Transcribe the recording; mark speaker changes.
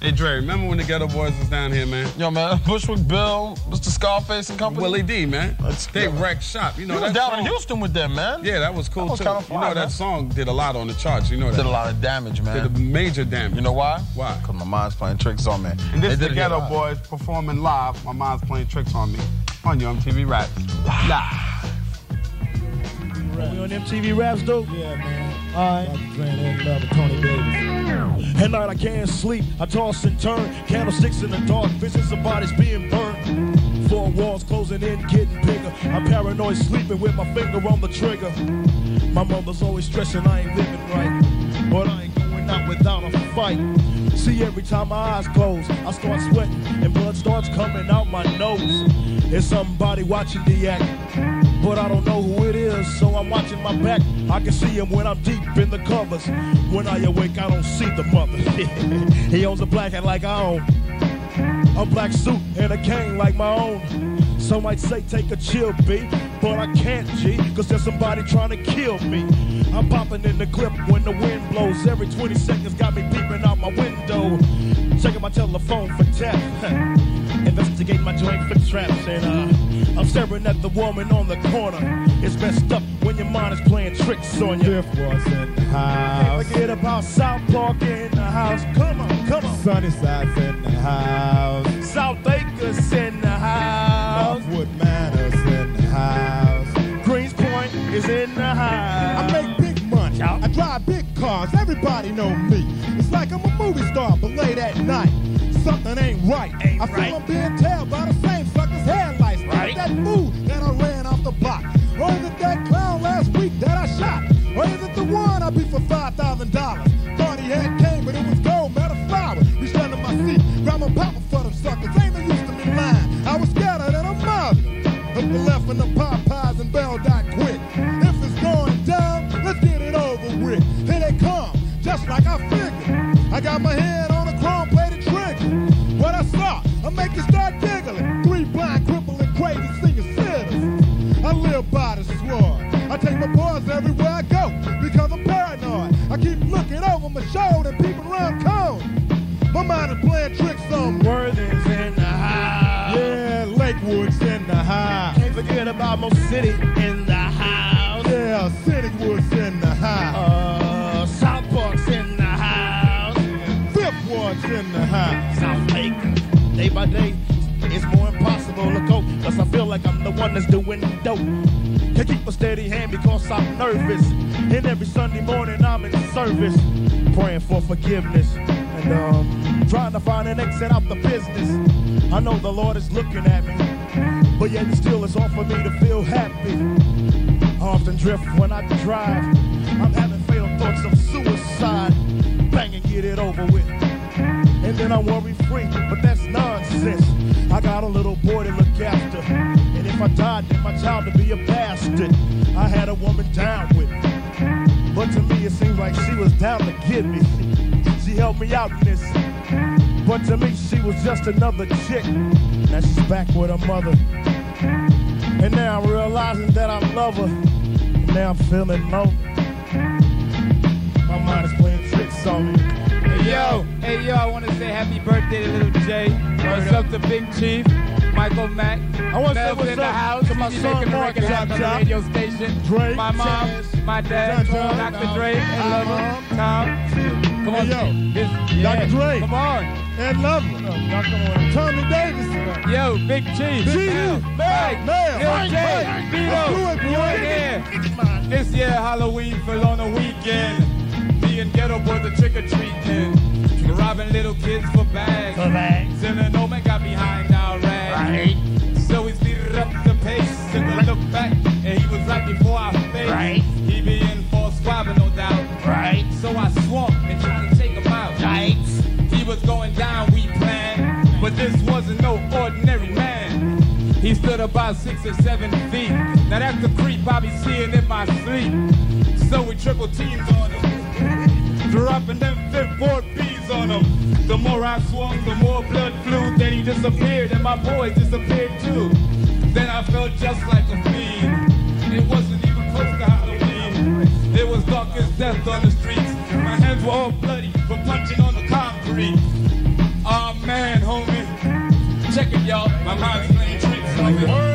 Speaker 1: Hey, Dre, remember when the Geto Boys was down here, man?
Speaker 2: Yo, man, Bushwick Bill, Mr. Scarface and company.
Speaker 1: Willie D, man. They wrecked shop. You know,
Speaker 2: he was down in Houston with them, man.
Speaker 1: Yeah, that was cool,
Speaker 2: that was
Speaker 1: too.
Speaker 2: Kind of fun,
Speaker 1: you know, that song did a lot on the charts. You know that.
Speaker 2: Did a lot of damage, man.
Speaker 1: Did a major damage.
Speaker 2: You know why?
Speaker 1: Why?
Speaker 2: Because my mind's playing tricks on me.
Speaker 1: And this is the Geto Boys performing live. My mind's playing tricks on me. On your MTV Raps. Live.
Speaker 3: We on MTV Raps, though?
Speaker 4: Yeah, man.
Speaker 3: All right. At night I can't sleep, I toss and turn. Candlesticks in the dark, visions of bodies being burned. Four walls closing in, getting bigger. I'm paranoid, sleeping with my finger on the trigger. My mother's always stressing I ain't living right, but I ain't going out without a fight. See, every time my eyes close, I start sweating and blood starts coming out my nose. There's somebody watching the act, but I don't know who it is, so I'm watching my back. I can see him when I'm deep in the covers. When I awake, I don't see the mother. He owns a black hat like I own, a black suit and a cane like my own. Some might say take a chill, B, but I can't, G, cause there's somebody trying to kill me. I'm popping in the clip when the wind blows. Every 20 seconds got me peeping out my window, checking my telephone for tap. Investigating my joint for traps, and I'm staring at the woman on the corner. It's messed up when your mind is playing tricks on you.
Speaker 4: Fifth was in the house.
Speaker 3: Can't forget about South Park in the house. Come on, come on.
Speaker 4: Sunnyside's in the house.
Speaker 3: South Acres in the house.
Speaker 4: Northwood Manor's in the house.
Speaker 3: Greens Point is in the house.
Speaker 4: I make big money. I drive big cars. Everybody know me. It's like I'm a movie star, but late at night, something ain't right. I feel I'm being tailed by the same sucker's headlights. Right. That fool that I ran off the block. Or is it that clown last week that I shot? Or is it the one I beat for $5,000? Thought he had cane, but it was gold, metal flower. Reached under my seat, grabbed my papa for them suckers. Ain't no use to me lying. I was scatter than a mother. Hook the left in the Popeyes and Bell dot quick. If it's going down, let's get it over with. Here they come, just like I figured. I got my head on a chrome-plated trigger. What I saw, I make you start giggling. 3 blind, crippling, crazy senior citizens. I live by the sword. I take my boys everywhere I go because I'm paranoid. I keep looking over my shoulder and peeping around corners. My mind is playing tricks on me.
Speaker 3: Worthing's in the house.
Speaker 4: Yeah, Lakewood's in the house.
Speaker 3: Can't forget about Mo City in the house.
Speaker 4: Yeah, Citywood's in the house.
Speaker 3: South Park's in the house.
Speaker 4: Fifth Ward's in the house.
Speaker 3: South Acres. Day by day, it's more impossible to cope, cause I feel like I'm the one that's doing the dope. Can't keep a steady hand because I'm nervous. And every Sunday morning I'm in service, praying for forgiveness and trying to find an exit out the business. I know the Lord is looking at me, but yet still it's hard for me to feel happy. I often drift when I drive. I'm having fatal thoughts of suicide. Bang and get it over with, and then I'm worry-free, but that's nonsense. I got a little boy to look after, and if I died, then my child would be a bastard. I had a woman down with me, but to me it seems like she was down to get me. She helped me out in this, but to me she was just another chick. Now she's back with her mother, and now I'm realizing that I love her, and now I'm feeling lonely. My mind is playing tricks on me.
Speaker 5: Hey yo, I want to say happy birthday to Little J. What's up to Big Chief, Michael Mack.
Speaker 3: I want to say
Speaker 5: Melvin
Speaker 3: what's
Speaker 5: in the
Speaker 3: up
Speaker 5: house.
Speaker 3: to my
Speaker 5: He's
Speaker 3: son
Speaker 5: making a
Speaker 3: Mark,
Speaker 5: record happen on the
Speaker 3: Chop,
Speaker 5: radio station.
Speaker 3: Drake,
Speaker 5: my mom,
Speaker 3: Chaz,
Speaker 5: my dad,
Speaker 3: John,
Speaker 5: Dr. Dre, and Lover, Tom. Come on,
Speaker 3: yo, Dr. Dre,
Speaker 5: come on,
Speaker 3: and Lover, Tommy Davis,
Speaker 5: yo, Big Chief, Mike, Lil J, Vito, you in here. This year Halloween fell on a weekend. Me and Geto Boys are trick-or-treating. Robbing little kids for bags. Sending home and got behind our rag. So we speeded up the pace. Took a look back and he was right before our face. He be in for a squabble, no doubt. So I swung and tried to take him out. He was going down, we planned, but this wasn't no ordinary man. He stood about 6 or 7 feet. Now that's the creep I be seeing in my sleep. So we triple teamed on him, dropping them 5th Ward B's on him. The more I swung, the more blood flew. Then he disappeared and my boys disappeared too. Then I felt just like a fiend. It wasn't even close to Halloween. It was dark as death on the streets. My hands were all bloody from punching on the concrete. like this.